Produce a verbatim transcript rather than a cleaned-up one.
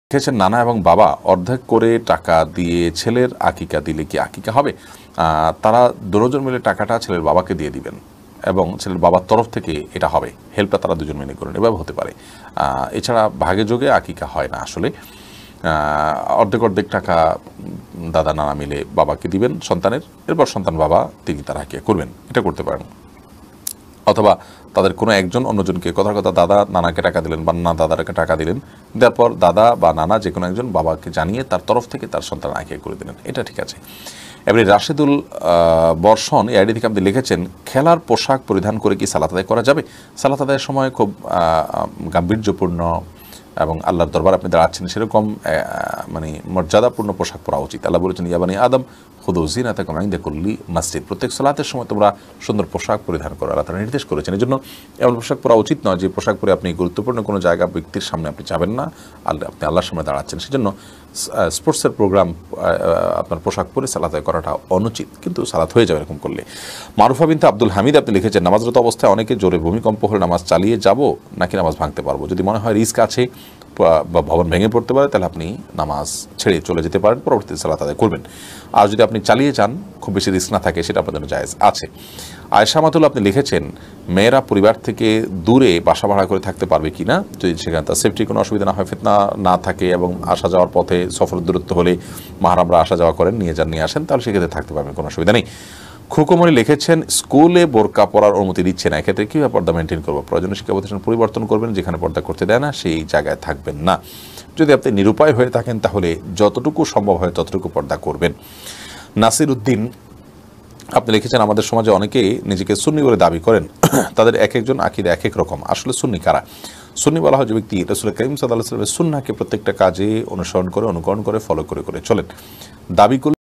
লিখেছেন নানা এবং বাবা অর্ধেক করে টাকা দিয়ে ছেলের আকিকা দিলে কি আকিকা হবে? তারা দুজন মিলে টাকাটা ছেলের বাবাকে দিয়ে দিবেন এবং ছেলের বাবার তরফ থেকে এটা হবে, হেল্পটা তারা দুজন মিলে করেন, এভাবে হতে পারে। এছাড়া ভাগে যোগে আকিকা হয় না আসলে। অর্ধেক অর্ধেক টাকা দাদা নানা মিলে বাবাকে দিবেন সন্তানের, এরপর সন্তান বাবা তিনি তারা আকিকা করবেন, এটা করতে পারেন। অথবা তাদের কোনো একজন অন্যজনকে কথার কথা দাদা নানাকে টাকা দিলেন বা নানা দাদাকে টাকা দিলেন, দেওয়ার পর দাদা বা নানা যে কোনো একজন বাবাকে জানিয়ে তার তরফ থেকে তার সন্তান আকিকা করে দিলেন, এটা ঠিক আছে। এবারে রাশেদুল বর্ষণ এই আইডি থেকে আপনি লিখেছেন খেলার পোশাক পরিধান করে কি সালাত আদায় করা যাবে? সালাত আদায়ের সময় খুব গাম্ভীর্যপূর্ণ এবং আল্লাহর দরবার আপনি দাঁড়াচ্ছেন সেরকম মানে মর্যাদাপূর্ণ পোশাক পরা উচিত। আল্লাহ বলেছেন ইয়াবানি আদম খুদু যিনাতাকুম ইনদা কুল্লি মসজিদ, প্রত্যেক সালাতের সময় তোমরা সুন্দর পোশাক পরিধান করো, আল্লাহ তাআলা নির্দেশ করেছেন। এই জন্য এমন পোশাক পরা উচিত নয় যে পোশাক পরে আপনি গুরুত্বপূর্ণ কোনো জায়গা ব্যক্তির সামনে আপনি যাবেন না, আল্লাহ আপনি আল্লাহর সামনে দাঁড়াচ্ছেন। সেজন্য স্পোর্টসের প্রোগ্রাম আপনার পোশাক পরে সালাত করাটা অনুচিত, কিন্তু সালাত হয়ে যাবে এরকম করলে। মারুফা বিনতে আব্দুল হামিদ আপনি লিখেছেন নামাজরত অবস্থায় অনেকে জোরে ভূমিকম্প হলে নামাজ চালিয়ে যাব নাকি নামাজ ভাঙতে পারবো? যদি মনে হয় রিস্ক আছে বা ভবন ভেঙে পড়তে পারে তাহলে আপনি নামাজ ছেড়ে চলে যেতে পারেন, পরবর্তীতে সালাত আদায় করবেন। আর যদি আপনি চালিয়ে যান খুব বেশি রিস্ক না থাকে সেটা আপনার জন্য জায়েজ আছে। আয়েশা মাতুল আপনি লিখেছেন মেয়েরা পরিবার থেকে দূরে বাসা ভাড়া করে থাকতে পারবে কি না, যদি সেখানে তার সেফটি কোনো অসুবিধা না হয়, ফিতনা না থাকে এবং আসা যাওয়ার পথে সফর দূরত্ব হলে মাহরামরা আসা যাওয়া করেন, নিয়ে যান নিয়ে আসেন, তাহলে সেক্ষেত্রে থাকতে পারবেন, কোনো অসুবিধা নেই। খুকুমরি লিখেছেন স্কুলে বোরকা পরার অনুমতি দিচ্ছে না, এক্ষেত্রে কীভাবে পর্দা মেনটেন করবো? প্রয়োজনীয় শিক্ষা প্রতিষ্ঠান পরিবর্তন করবেন, যেখানে পর্দা করতে দেয় না সেই জায়গায় থাকবেন না। যদি আপনি নিরুপায় হয়ে থাকেন তাহলে যতটুকু সম্ভব হয় ততটুকু পর্দা করবেন। নাসির উদ্দিন আপনি লিখেছেন আমাদের সমাজে অনেকেই নিজেকে সুন্নি বলে দাবি করেন, তাদের এক একজন আকীদা এক এক রকম, আসলে সুন্নি কারা? সুন্নি বলা হয় যে ব্যক্তি রাসূল কারীম সাল্লাল্লাহু আলাইহি ওয়াসাল্লামের সুন্নাহকে প্রত্যেকটা কাজে অনুসরণ করে, অনুকরণ করে, ফলো করে করে চলেন। দাবি